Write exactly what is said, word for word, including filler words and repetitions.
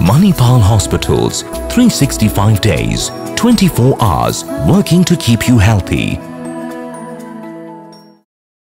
Manipal Hospitals, three hundred sixty-five days, twenty-four hours, working to keep you healthy.